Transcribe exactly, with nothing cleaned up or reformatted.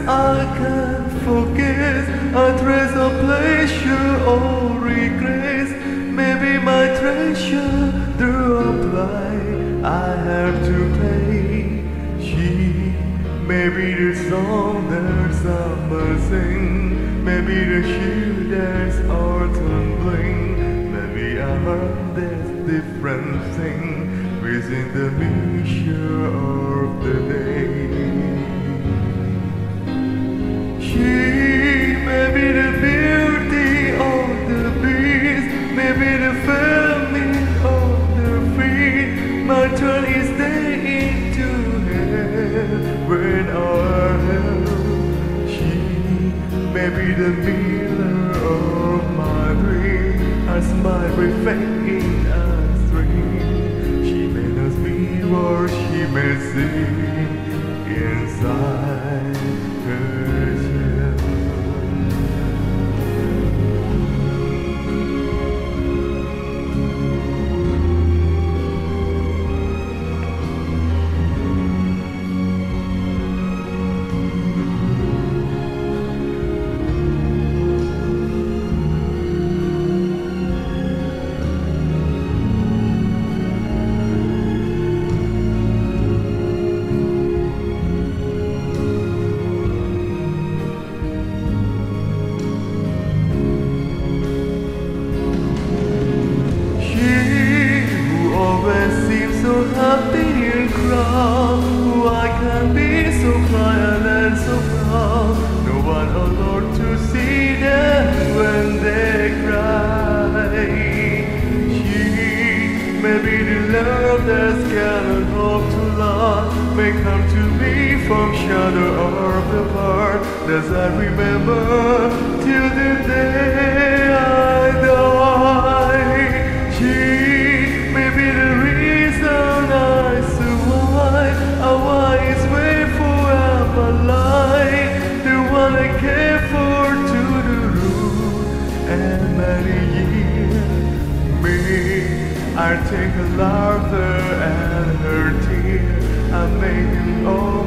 I can't forget a trace of pleasure or regret. Maybe my treasure through a lie I have to pay. She may be the song that summer sing, maybe the shoe that's autumn bling, maybe a heart that's different thing within the measure of the day. She may be the beauty of the beast, maybe the family of the free. My turn is day into hell when our hell. She may be the mirror of my dream, a smile reflect in a stream. She may not speak or she may sing inside her shell. So happy and proud, who I can be so quiet and so proud. No one allowed to see them when they cry. She may be the love that's gathered hope to love, may come to me from shadow of the part as I remember till the day I die. She may be the reason I survive, a wise way forever lie, the one I care for to the root and many years. Me, I take her laughter and her tear, I make them all